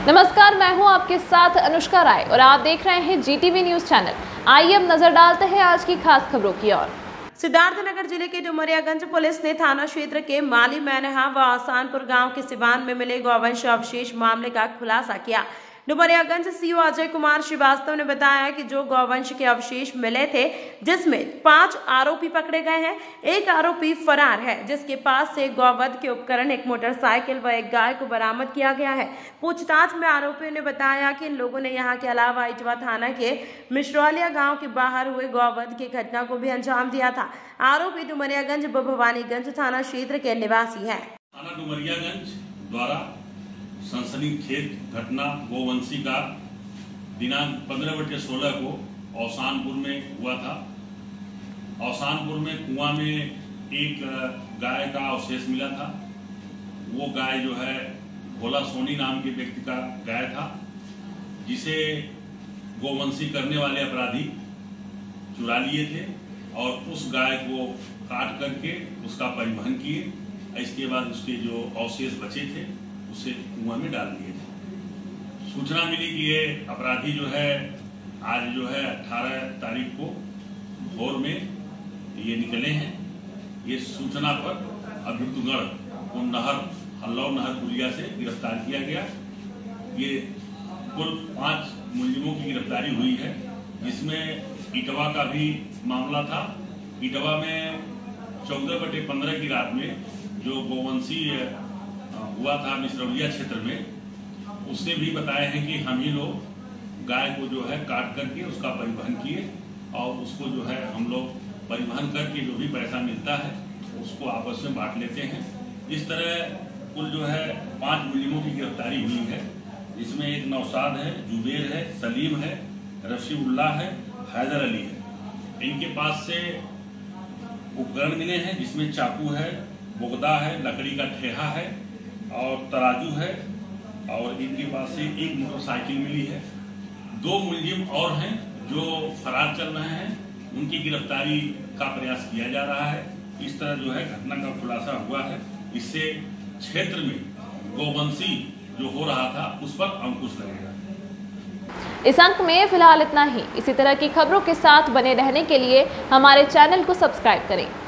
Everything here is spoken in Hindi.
नमस्कार, मैं हूं आपके साथ अनुष्का राय और आप देख रहे हैं जीटीवी न्यूज चैनल। आइए अब नजर डालते हैं आज की खास खबरों की ओर। सिद्धार्थनगर जिले के डुमरियागंज पुलिस ने थाना क्षेत्र के माली मैनहा व आसानपुर गांव के सिवान में मिले गौवंश अवशेष मामले का खुलासा किया। डुमरियागंज सीओ अजय कुमार श्रीवास्तव ने बताया कि जो गौवंश के अवशेष मिले थे, जिसमें 5 आरोपी पकड़े गए हैं, एक आरोपी फरार है, जिसके पास से गौवध के उपकरण, एक मोटरसाइकिल व एक गाय को बरामद किया गया है। पूछताछ में आरोपियों ने बताया कि इन लोगों ने यहां के अलावा इटवा थाना के मिश्रौलिया गांव के बाहर हुए गौवध की घटना को भी अंजाम दिया था। आरोपी डुमरियागंज व भवानीगंज थाना क्षेत्र के निवासी है। थाना डुमरियागंज द्वारा सनसनीखेज घटना गोवंशी का दिनांक 15/16 को औसानपुर में हुआ था। औसानपुर में कुआं में एक गाय का अवशेष मिला था। वो गाय जो है भोला सोनी नाम के व्यक्ति का गाय था, जिसे गोवंशी करने वाले अपराधी चुरा लिए थे और उस गाय को काट करके उसका परिवहन किए। इसके बाद उसके जो अवशेष बचे थे उसे कुआं में डाल दिए थे। सूचना मिली कि ये अपराधी जो है आज जो है 18 तारीख को भोर में ये निकले हैं। ये सूचना पर अभियुक्तगण को हल्लौर नहर पुलिया से गिरफ्तार किया गया। ये कुल 5 मुलजिमों की गिरफ्तारी हुई है, जिसमें इटवा का भी मामला था। इटवा में 14/15 की रात में जो गोवंशी हुआ था मिश्रौलिया क्षेत्र में, उसने भी बताया है कि हम ही लोग गाय को जो है काट करके उसका परिवहन किए और उसको जो है हम लोग परिवहन करके जो भी पैसा मिलता है उसको आपस में बांट लेते हैं। इस तरह कुल जो है 5 मुलजिमों की गिरफ्तारी हुई है, जिसमें एक नौशाद है, जुबेर है, सलीम है, रशीउल्लाह है, हैदर अली है। इनके पास से उपकरण मिले हैं, जिसमें चाकू है, बोगदा है, लकड़ी का ठेहा है और तराजू है, और इनके पास से एक मोटरसाइकिल मिली है। 2 मुलजिम और हैं जो फरार चल रहे हैं, उनकी गिरफ्तारी का प्रयास किया जा रहा है। इस तरह जो है घटना का खुलासा हुआ है। इससे क्षेत्र में गोवंशी जो हो रहा था उस पर अंकुश लगेगा। इस अंक में फिलहाल इतना ही। इसी तरह की खबरों के साथ बने रहने के लिए हमारे चैनल को सब्सक्राइब करें।